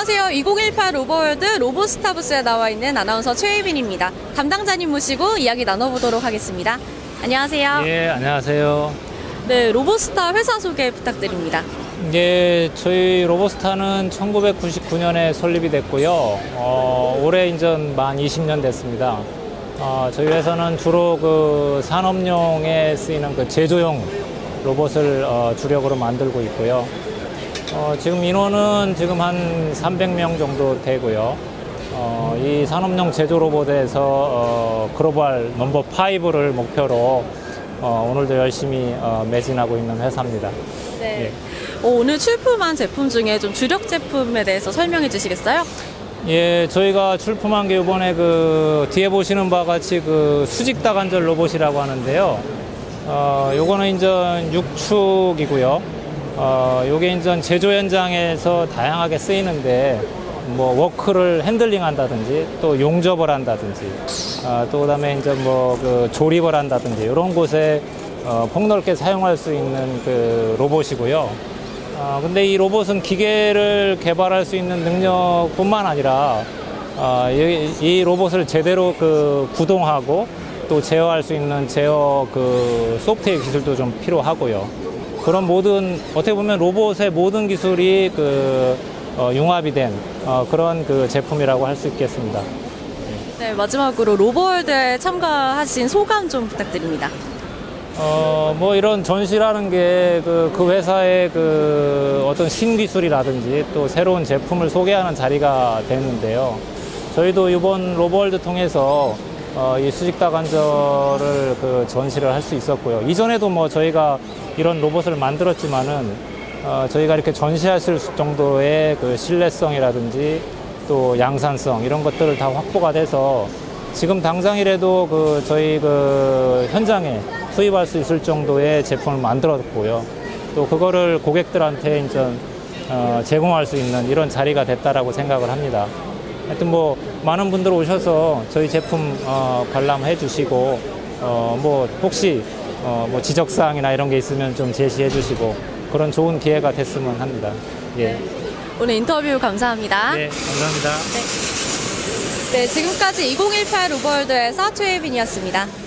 안녕하세요. 2018 로버월드 로보스타 부스에 나와 있는 아나운서 최혜빈입니다. 담당자님 모시고 이야기 나눠보도록 하겠습니다. 안녕하세요. 예, 안녕하세요. 네, 로보스타 회사 소개 부탁드립니다. 예, 저희 로보스타는 1999년에 설립이 됐고요. 올해 인전 만 20년 됐습니다. 저희 회사는 주로 그 산업용에 쓰이는 그 제조용 로봇을 주력으로 만들고 있고요. 지금 인원은 지금 한 300명 정도 되고요. 이 산업용 제조 로봇에서 글로벌 넘버 5를 목표로 오늘도 열심히 매진하고 있는 회사입니다. 네. 예. 오늘 출품한 제품 중에 좀 주력 제품에 대해서 설명해 주시겠어요? 예, 저희가 출품한 게 이번에 그 뒤에 보시는 바와 같이 그 수직 다관절 로봇이라고 하는데요. 요거는 인전 6축이고요. 요게 인전 제조 현장에서 다양하게 쓰이는데 뭐 워크를 핸들링 한다든지 또 용접을 한다든지 또 그다음에 이제 뭐 그 조립을 한다든지 이런 곳에 폭넓게 사용할 수 있는 그 로봇이고요. 근데 이 로봇은 기계를 개발할 수 있는 능력뿐만 아니라 이 로봇을 제대로 그 구동하고 또 제어할 수 있는 제어 그 소프트웨어 기술도 좀 필요하고요. 그런 모든 어떻게 보면 로봇의 모든 기술이 그 융합이 된 그런 그 제품이라고 할 수 있겠습니다. 네, 마지막으로 로버월드에 참가하신 소감 좀 부탁드립니다. 뭐 이런 전시라는 게 그 회사의 그 어떤 신기술이라든지 또 새로운 제품을 소개하는 자리가 됐는데요. 저희도 이번 로버월드 통해서 이 수직다관절을 그 전시를 할 수 있었고요. 이전에도 뭐 저희가 이런 로봇을 만들었지만은 저희가 이렇게 전시할 수 있을 정도의 그 신뢰성이라든지 또 양산성 이런 것들을 다 확보가 돼서 지금 당장이라도 그 저희 그 현장에 수입할 수 있을 정도의 제품을 만들었고요. 또 그거를 고객들한테 이제 제공할 수 있는 이런 자리가 됐다라고 생각을 합니다. 하여튼 뭐 많은 분들 오셔서 저희 제품 관람해 주시고 뭐 혹시 뭐 지적사항이나 이런 게 있으면 좀 제시해 주시고 그런 좋은 기회가 됐으면 합니다. 예. 오늘 인터뷰 감사합니다. 네, 감사합니다. 네, 지금까지 2018 로버월드에서 최혜빈이었습니다.